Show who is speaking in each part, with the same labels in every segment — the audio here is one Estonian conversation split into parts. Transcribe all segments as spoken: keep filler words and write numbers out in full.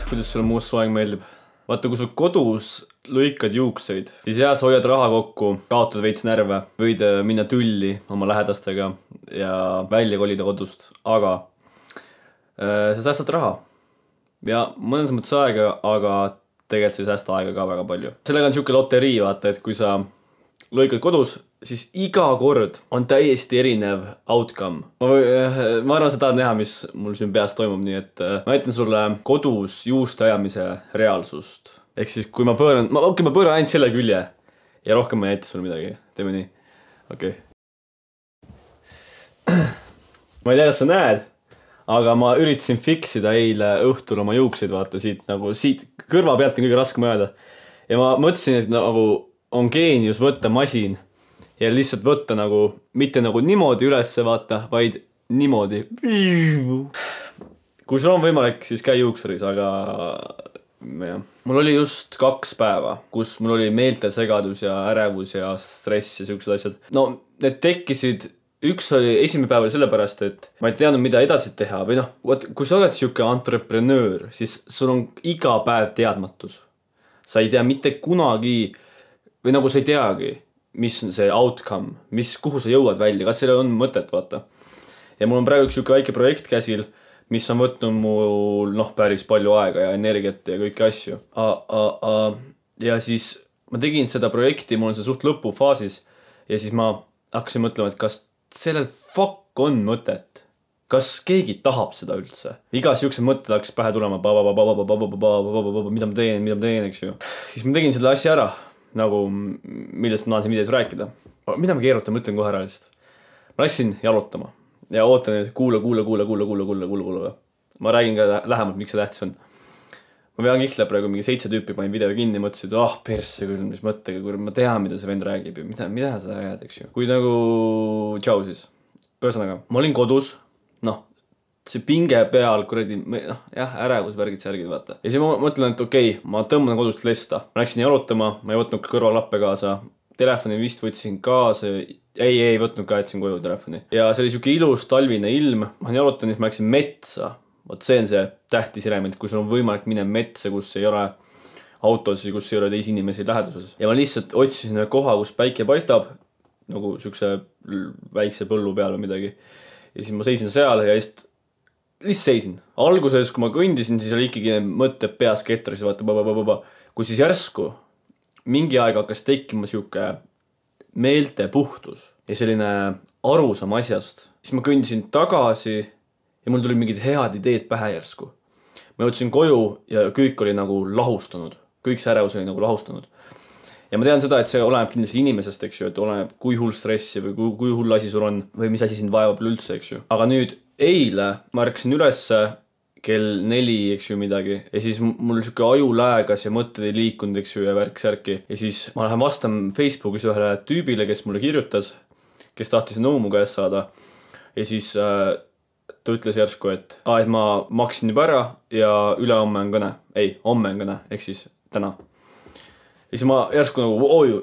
Speaker 1: kuidas sulle muust soeng meeldib? Vaata, kui sul kodus lõikad juukseid, siis jah, sa hoiad raha kokku, kaotad veits närve, võid minna tülli oma lähedastega ja välja kolida kodust, aga äh, sa säästad raha. Ja mõnes mõttes aega, aga tegelikult sa ei säästa aega ka väga palju. Sellega on siuke loterii, vaata, et kui sa lõikad kodus, siis iga kord on täiesti erinev outcome. Ma, või, ma arvan, sa tahad näha, mis mul siin peas toimub, nii et ma näitan sulle kodus juuste ajamise reaalsust. Ehk siis, kui ma pööran, ma, okay, ma pööran ainult selle külje ja rohkem ma ei näita sulle midagi. Teeme nii. Okei. Okay. Ma ei tea, kas sa näed, aga ma üritasin fiksida eile õhtul oma juukseid, vaata siit, nagu siit kõrva pealt on kõige raskem ajada. Ja ma mõtlesin, et nagu on geenius võtta masin ja lihtsalt võtta nagu, mitte nagu niimoodi ülesse vaata, vaid niimoodi. Kui sul on võimalik, siis käi juuksuris, aga ja. Mul oli just kaks päeva, kus mul oli meeltesegadus ja ärevus ja stress ja siuksed asjad. No, need tekkisid, üks oli esimene päev oli sellepärast, et ma ei teadnud, mida edasi teha. Või noh, kui sa oled siuke entreprenöör, siis sul on iga päev teadmatus. Sa ei tea mitte kunagi, või nagu sa ei teagi, mis on see outcome, mis, kuhu sa jõuad välja, kas sellel on mõtet, vaata. Ja mul on praegu üks väike projekt käsil, mis on võtnud mul noh, päris palju aega ja energiat ja kõiki asju. A, a, a, ja siis ma tegin seda projekti, mul on see suht lõpufaasis ja siis ma hakkasin mõtlema, et kas sellel fuck on mõtet. Kas keegi tahab seda üldse? Iga siukse mõtted hakkas pähe tulema, mida ma teen, mida ma teen, eks ju. Siis ma tegin selle asja ära. Nagu, millest ma tahan siin videos rääkida. Mida ma keerutan, ma ütlen kohe ära lihtsalt. Ma läksin jalutama ja ootan, et kuule, kuule, kuule, kuule, kuule, kuule, kuule, kuule. Ma räägin ka lähemalt, miks see tähtis on. Ma vean kihla praegu mingi seitse tüüpi panin video kinni, mõtlesin, et ah, persse küll, mis mõttega, kui ma tean, mida see vend räägib ja mida, mida sa ajad, eks ju. Kui nagu, tšau siis. Ühesõnaga, ma olin kodus, noh, see pinge peal, kuradi, noh, jah, ärevus, värgid, särgid, vaata. Ja siis ma mõtlen, et okei, okay, ma tõmban kodust lesta. Ma läksin jalutama, ma ei võtnud kõrvalappe kaasa. Telefoni vist võtsin kaasa. Ei, ei võtnud ka, jätsin koju telefoni. Ja see oli siuke ilus talvine ilm. Ma jalutan, siis ma läksin metsa. Võt see on see tähtis element, kui sul on võimalik minna metsa, kus ei ole autosid, kus ei ole teisi inimesi läheduses. Ja ma lihtsalt otsisin koha, kus päike paistab, nagu siukse väikse põllu peal või midagi. Ja siis ma seisin seal ja just lihtsalt seisin. Alguses, kui ma kõndisin, siis oli ikkagi mõtted peas ketteris, vaata, bababababa. Kui siis järsku mingi aeg hakkas tekkima siuke meelte puhtus ja selline arusam asjast, siis ma kõndisin tagasi ja mul tuli mingid head ideed pähe järsku. Ma jõudsin koju ja kõik oli nagu lahustunud. Kõik see ärevus oli nagu lahustunud. Ja ma tean seda, et see oleneb kindlasti inimesest, eks ju, et oleneb kui hull stressi või kui, kui hull asi sul on või mis asi sind vaevab üldse, eks ju. Aga nüüd eile ma ärkasin ülesse kell neli, eks ju, midagi. Ja siis mul siuke aju läägas ja mõtted ei liikunud, eks ju, ja värk särki. Ja siis ma lähen vastan Facebookis ühele tüübile, kes mulle kirjutas, kes tahtis nõumu käest saada. Ja siis äh, ta ütles järsku, et, ah, et ma maksin juba ära ja üle homme on kõne. Ei, homme on kõne, ehk siis täna. Ja siis ma järsku nagu, oi,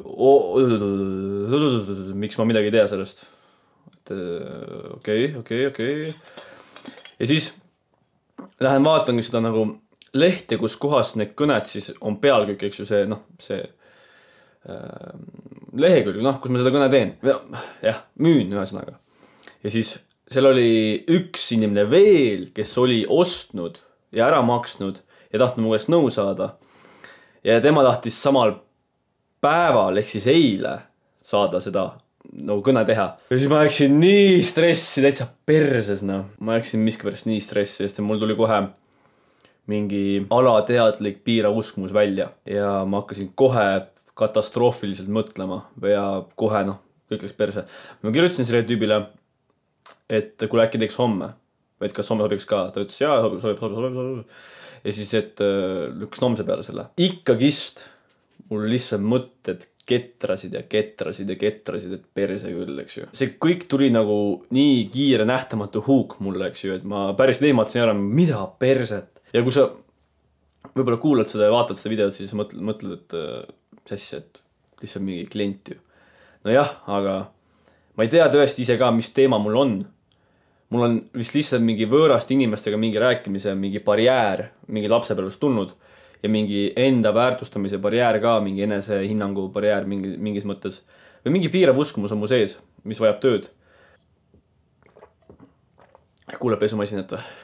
Speaker 1: miks ma midagi ei tea sellest. Okei, okei, okei. Ja siis lähen vaatangi seda nagu lehti, kus kohas need kõned siis on pealkülg, eks ju see, noh, see äh, lehekülg, noh, kus ma seda kõne teen. Jah, müün ühesõnaga. Ja siis seal oli üks inimene veel, kes oli ostnud ja ära maksnud ja tahtnud mu käest nõu saada. Ja tema tahtis samal päeval, ehk siis eile saada seda nagu kõne teha. Ja siis ma läksin nii stressi, täitsa perses, noh. Ma läksin miskipärast nii stressi, sest mul tuli kohe mingi alateadlik piirav uskmus välja. Ja ma hakkasin kohe katastroofiliselt mõtlema ja kohe, noh, kõik läks perse. Ma kirjutasin selle tüübile, et kui äkki teeks homme, et kas homme sobiks ka. Ta ütles, jaa, sobib, sobib, sobib, sobib, sobib. Ja siis, et lükkas homse peale selle. Ikkagist mul lihtsalt mõtted ketrasid ja ketrasid ja ketrasid, et perse küll, eks ju. See kõik tuli nagu nii kiire nähtamatu huuk mulle, eks ju, et ma päris leematsin ära, mida perset. Ja kui sa võib-olla kuulad seda ja vaatad seda videot, siis mõtled, mõtled et sassi, et lihtsalt mingi klient ju. No jah, aga ma ei tea tõesti ise ka, mis teema mul on. mul on vist lihtsalt mingi võõraste inimestega mingi rääkimise, mingi barjäär, mingi lapsepõlvest tulnud ja mingi enda väärtustamise barjäär ka, mingi enesehinnangu barjäär mingi, mingis mõttes. Või mingi piirav uskumus on mu sees, mis vajab tööd. Kuuleb pesumasinat või?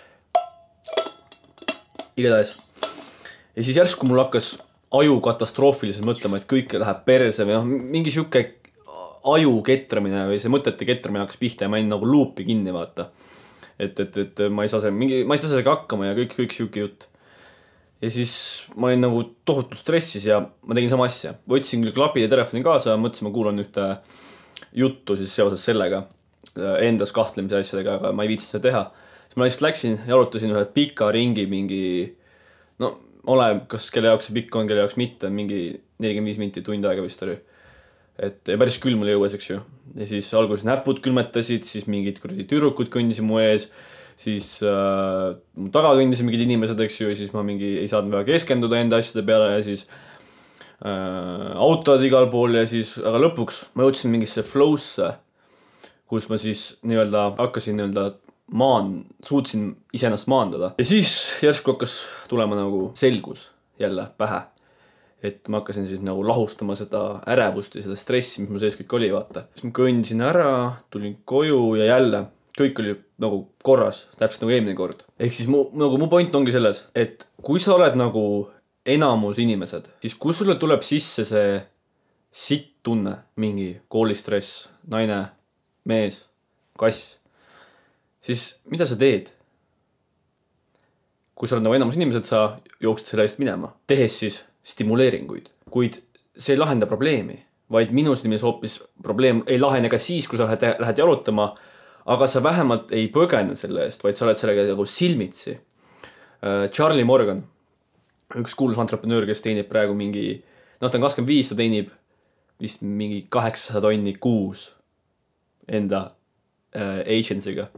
Speaker 1: Igatahes. Ja siis järsku mul hakkas aju katastroofiliselt mõtlema, et kõik läheb perse või noh, mingi siuke aju ketramine või see mõtete ketramine hakkas pihta ja ma olin nagu luupi kinni vaata. Et, et, et ma ei saa see, mingi, ma ei saa sellega hakkama ja kõik, kõik siuke jutt. Ja siis ma olin nagu tohutult stressis ja ma tegin sama asja. Võtsin küll klapid ja telefoni kaasa ja mõtlesin, ma kuulan ühte juttu siis seoses sellega endas kahtlemise asjadega, aga ma ei viitsi seda teha. Siis ma lihtsalt läksin, jalutasin ühe pika ringi mingi, no ole, kas kelle jaoks see pikk on, kelle jaoks mitte, mingi nelikümmend viis minti tund aega vist oli. Et päris külm oli jõues, eks ju. Ja siis alguses näpud külmetasid, siis mingid kuradi tüdrukud kõndisid mu ees, siis äh, mu taga kõndisid mingid inimesed, eks ju, ja siis ma mingi ei saanud väga keskenduda enda asjade peale ja siis äh, autod igal pool ja siis, aga lõpuks ma jõudsin mingisse flow'sse, kus ma siis nii-öelda hakkasin nii-öelda maan, suutsin iseennast maandada. Ja siis järsku hakkas tulema nagu selgus jälle pähe. Et ma hakkasin siis nagu lahustama seda ärevust ja seda stressi, mis mu sees kõik oli, vaata. Siis ma kõndisin ära, tulin koju ja jälle kõik oli nagu korras, täpselt nagu eelmine kord. Ehk siis mu, nagu mu point ongi selles, et kui sa oled nagu enamus inimesed, siis kui sulle tuleb sisse see sitt tunne, mingi koolistress, naine, mees, kass, siis mida sa teed? Kui sa oled nagu enamus inimesed, sa jooksed selle eest minema, tehes siis stimuleeringuid, kuid see ei lahenda probleemi, vaid minus nimes hoopis probleem ei lahene ka siis, kui sa lähed, lähed jalutama, aga sa vähemalt ei põgene selle eest, vaid sa oled sellega nagu silmitsi. Charlie Morgan, üks kuulus entreprenöör, kes teenib praegu mingi, noh, ta on kakskümmend viis, ta teenib vist mingi kaheksasada tonni kuus enda äh, agency'ga.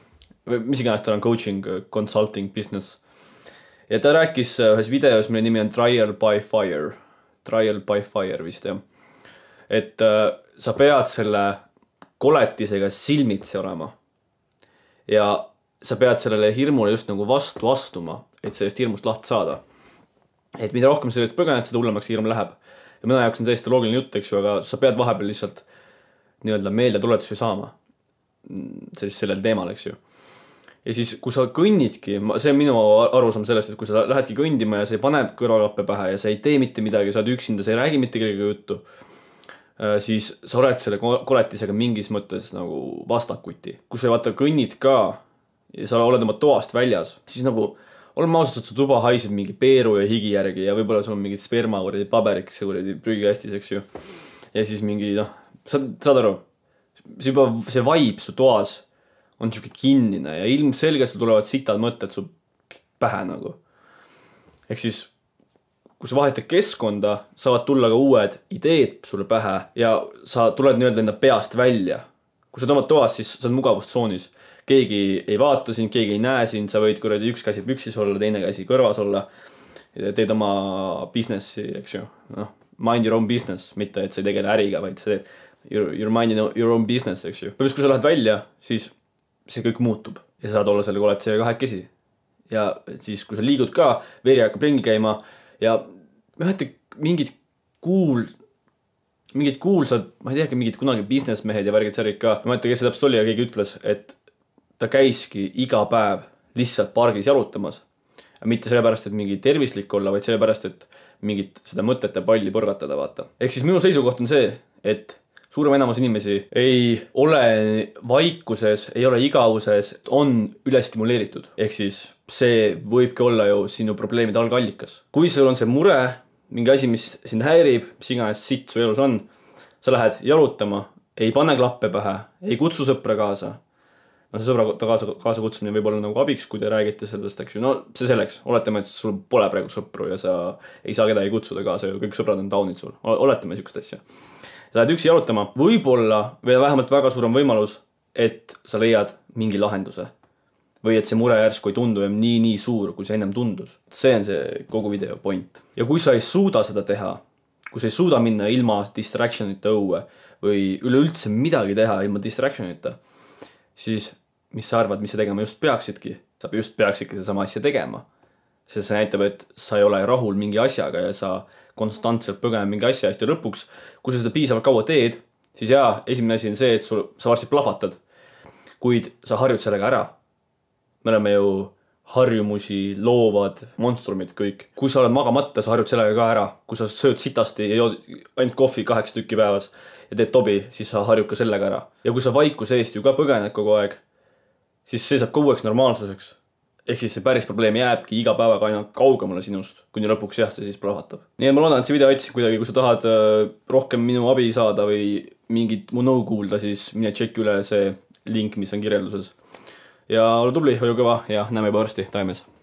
Speaker 1: Mis iganes tal on coaching, consulting, business. Ja ta rääkis ühes videos, mille nimi on Trial by Fire. Trial by Fire vist, jah. Et äh, sa pead selle koletisega silmitsi olema. Ja sa pead sellele hirmule just nagu vastu astuma, et sellest hirmust lahti saada. Et mida rohkem sellest põgened, seda hullemaks hirm läheb. Ja mõne jaoks on täiesti loogiline jutt, eks ju, aga sa pead vahepeal lihtsalt nii-öelda meelde tuletusi saama sellel teemal, eks ju. Ja siis, kui sa kõnnidki, see on minu arusaam sellest, et kui sa lähedki kõndima ja sa ei pane kõrvakappe pähe ja sa ei tee mitte midagi, sa oled üksinda, sa ei räägi mitte kellega juttu, siis sa oled selle koletisega mingis mõttes nagu vastakuti. Kui sa vaata kõnnid ka ja sa oled oma toast väljas, siis nagu oleme ausalt, et su tuba haiseb mingi peeru ja higi järgi ja võib-olla sul on mingid sperma või paberik, see või prügikastis, eks ju. Ja siis mingi, noh, saad, saad aru, see, juba, see vibe su toas on siuke kinnine ja ilmselgelt tulevad sitad mõtted su pähe nagu. Ehk siis, kui sa vahetad keskkonda, saavad tulla ka uued ideed sulle pähe ja sa tuled nii-öelda enda peast välja. Kui sa oled oma toas, siis sa oled mugavustsoonis. Keegi ei vaata sind, keegi ei näe sind, sa võid kuradi üks käsi püksis olla, teine käsi kõrvas olla. Teed oma businessi, eks ju. No, mind your own business, mitte et sa ei tegele äriga, vaid sa teed you're, you're minding your own business, eks ju. Põhimõtteliselt, kui sa lähed välja, siis see kõik muutub ja sa saad olla selle koletisega kahekesi. Ja siis, kui sa liigud ka, veri hakkab ringi käima ja mõtlete mingid kuul, mingid kuulsad, ma ei teagi, mingid kunagi businessmehed ja värgid särgid ka. Ma mõtlete, kes see täpselt oli ja keegi ütles, et ta käiski iga päev lihtsalt pargis jalutamas. Mitte sellepärast, et mingi tervislik olla, vaid sellepärast, et mingit seda mõtete palli põrgatada vaata. Ehk siis minu seisukoht on see, et suurem enamus inimesi ei ole vaikuses, ei ole igavuses, on ülestimuleeritud. Ehk siis see võibki olla ju sinu probleemide algallikas. Kui sul on see mure, mingi asi, mis sind häirib, mis iganes sitt su elus on, sa lähed jalutama, ei pane klappe pähe, ei kutsu sõpra kaasa. No see sõbra kaasa, kaasa kutsumine võib olla nagu abiks, kui te räägite sellest, eks ju. No see selleks, oletame, et sul pole praegu sõpru ja sa ei saa kedagi kutsuda kaasa ja kõik sõbrad on taunid sul. Oletame niisugust asja. Sa lähed üksi jalutama, võib-olla või vähemalt väga suurem võimalus, et sa leiad mingi lahenduse. Või et see mure järsku ei tundu nii, nii suur, kui see ennem tundus. See on see kogu video point. Ja kui sa ei suuda seda teha, kui sa ei suuda minna ilma distractionita õue või üleüldse midagi teha ilma distractionita, siis mis sa arvad, mis sa tegema just peaksidki. Sa just peaksidki seda sama asja tegema. Sest see näitab, et sa ei ole rahul mingi asjaga ja sa konstantselt põgene mingi asja eest ja lõpuks, kui sa seda piisavalt kaua teed, siis jaa, esimene asi on see, et sul, sa varsti plahvatad. Kuid sa harjud sellega ära. Me oleme ju harjumusi, loovad, monstrumid kõik. Kui sa oled magamata, sa harjud sellega ka ära. Kui sa sööd sitasti ja jood ainult kohvi kaheksa tükki päevas ja teed tobi, siis sa harjud ka sellega ära. Ja kui sa vaikuse eest ju ka põgened kogu aeg, siis see saab ka uueks normaalsuseks. Ehk siis see päris probleem jääbki iga päevaga aina kaugemale sinust, kuni lõpuks jah, see siis plahvatab. Nii et ma loodan, et see video aitas kuidagi, kui sa tahad rohkem minu abi saada või mingit mu nõu kuulda, siis mine tšekki üle see link, mis on kirjelduses. Ja ole tubli, hoiu kõva ja näeme juba varsti taimes.